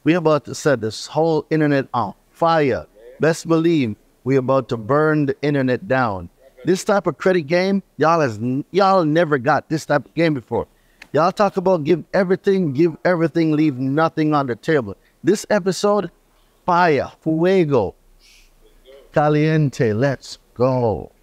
We about to set this whole internet on fire. Best believe we about to burn the internet down. This type of credit game, y'all never got this type of game before. Y'all talk about give everything, leave nothing on the table. This episode, fire, fuego, caliente, let's go.